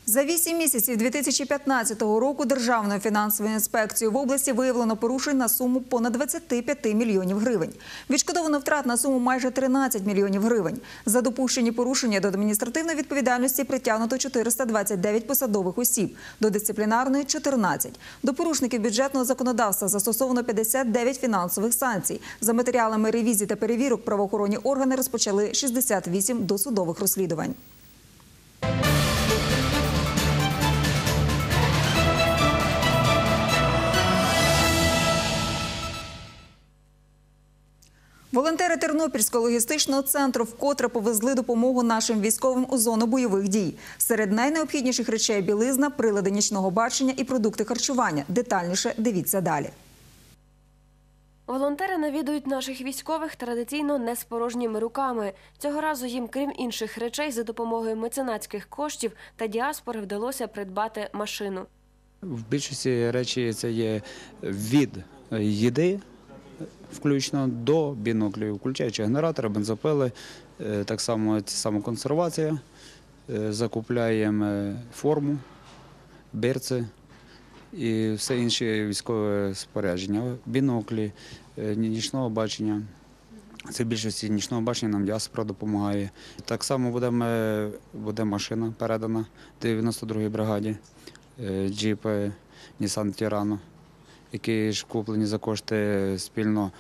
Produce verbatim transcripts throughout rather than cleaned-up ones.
За вісім місяців дві тисячі п'ятнадцятого року Державною фінансовою інспекцією в області виявлено порушень на суму понад двадцять п'ять мільйонів гривень. Відшкодовано втрат на суму майже тринадцять мільйонів гривень. За допущені порушення до адміністративної відповідальності притягнуто чотириста двадцять дев'ять посадових осіб, до дисциплінарної – чотирнадцять. До порушників бюджетного законодавства застосовано п'ятдесят дев'ять фінансових санкцій. За матеріалами ревізії та перевірок правоохоронні органи розпочали шістдесят вісім досудових розслідувань. Волонтери Тернопільського логістичного центру вкотре повезли допомогу нашим військовим у зону бойових дій. Серед найнеобхідніших речей – білизна, прилади нічного бачення і продукти харчування. Детальніше дивіться далі. Волонтери навідують наших військових традиційно не з порожніми руками. Цього разу їм, крім інших речей, за допомогою меценатських коштів та діаспори вдалося придбати машину. В більшості речі це є від їди, включно до біноклів, включаючи генератори, бензопили, так само самоконсервація, закупляємо форму, берці і все інше військове спорядження, біноклі, нічного бачення. Це в більшості нічного бачення нам діаспора допомагає. Так само буде, буде машина передана дев'яносто другій бригаді, джіпи Nissan Terrano, які ж куплені за кошти спільно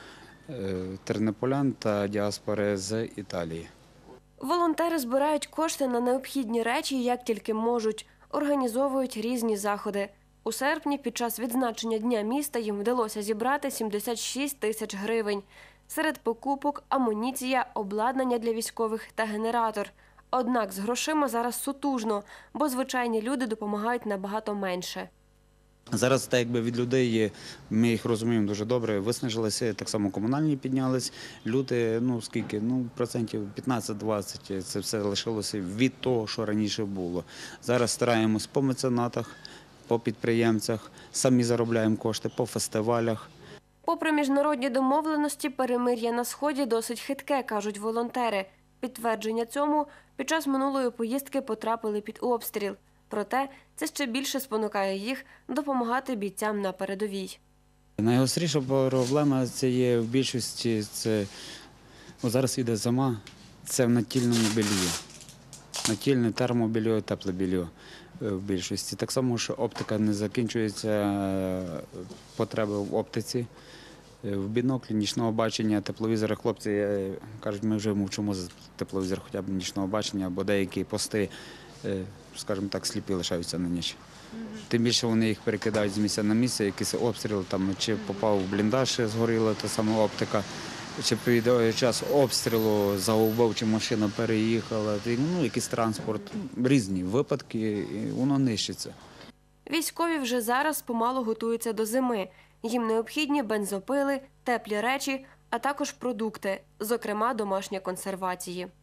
тернополян та діаспори з Італії. Волонтери збирають кошти на необхідні речі, як тільки можуть. Організовують різні заходи. У серпні під час відзначення Дня міста їм вдалося зібрати сімдесят шість тисяч гривень. Серед покупок – амуніція, обладнання для військових та генератор. Однак з грошима зараз сутужно, бо звичайні люди допомагають набагато менше. Зараз, так якби від людей є, ми їх розуміємо дуже добре, виснажилися, так само комунальні піднялись, люди, ну скільки, ну процентів п'ятнадцять-двадцять, це все лишилося від того, що раніше було. Зараз стараємось по меценатах, по підприємцях, самі заробляємо кошти по фестивалях. Попри міжнародні домовленості, перемир'я на Сході досить хитке, кажуть волонтери. Підтвердження цьому – під час минулої поїздки потрапили під обстріл. Проте це ще більше спонукає їх допомагати бійцям на передовій. Найгостріша проблема це є в більшості, це о, зараз йде зима, це в натільному бельї. Натільне термобелье, тепле белье в більшості. Так само, що оптика не закінчується, потреби в оптиці, в біноклі, нічного бачення, тепловізори. Хлопці кажуть, ми вже мовчимо за тепловізор хоча б нічного бачення, бо деякі пости, скажімо так, сліпі лишаються на ніч. Тим більше вони їх перекидають з місця на місце, якийсь обстріл, там, чи попав в бліндаж, згоріла та сама оптика, чи під час обстрілу загубив, чи машина переїхала, ну, якийсь транспорт, різні випадки, і воно нищиться. Військові вже зараз помалу готуються до зими. Їм необхідні бензопили, теплі речі, а також продукти, зокрема домашні консервації.